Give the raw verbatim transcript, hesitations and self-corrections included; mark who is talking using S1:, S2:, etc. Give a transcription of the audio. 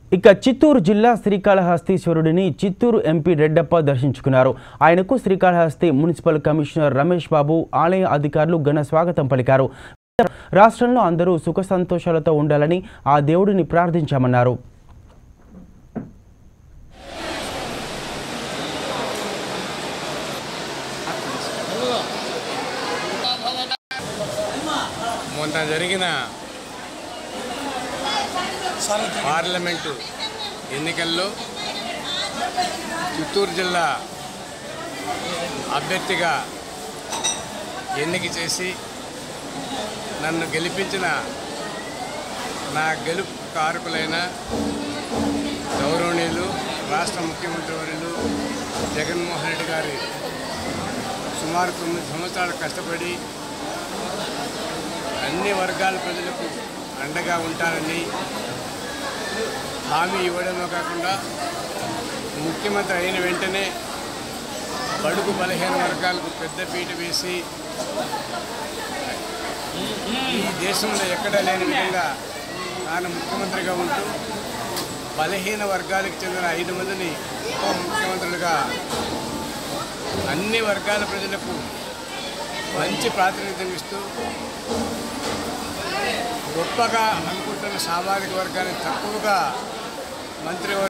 S1: ఇక చిత్తూరు జిల్లా శ్రీకాళహస్తీశ్వరుడిని చిత్తూరు ఎంపీ రెడ్డప్ప దర్శించుకున్నారు. ఆయనకు శ్రీకాళహస్తి మున్సిపల్ కమిషనర్ రమేష్ బాబు, ఆలయ అధికారులు ఘన స్వాగతం పలికారు. రాష్ట్రంలో అందరూ సుఖ సంతోషాలతో ఉండాలని ఆ దేవుడిని ప్రార్థించామన్నారు.
S2: మొన్న జరిగిన పార్లమెంటు ఎన్నికల్లో చిత్తూరు జిల్లా అభ్యర్థిగా ఎన్నిక చేసి నన్ను గెలిపించిన నా గెలుపు కారకులైన గౌరవనీయులు రాష్ట్ర ముఖ్యమంత్రి వర్యులు జగన్మోహన్ రెడ్డి గారి సుమారు తొమ్మిది సంవత్సరాలు కష్టపడి అన్ని వర్గాల ప్రజలకు అండగా ఉంటానని హామీ ఇవ్వడమే కాకుండా ముఖ్యమంత్రి అయిన వెంటనే బడుగు బలహీన వర్గాలకు పెద్దపీట వేసి ఈ దేశంలో ఎక్కడా లేని విధంగా తాను ముఖ్యమంత్రిగా ఉంటూ బలహీన వర్గాలకు చెందిన ఐదు మందిని ఉప ముఖ్యమంత్రులుగా అన్ని వర్గాల ప్రజలకు మంచి ప్రాతినిధ్యం ఇస్తూ గొప్పగా అనుకుంటున్న సామాజిక వర్గాన్ని తక్కువగా మంత్రి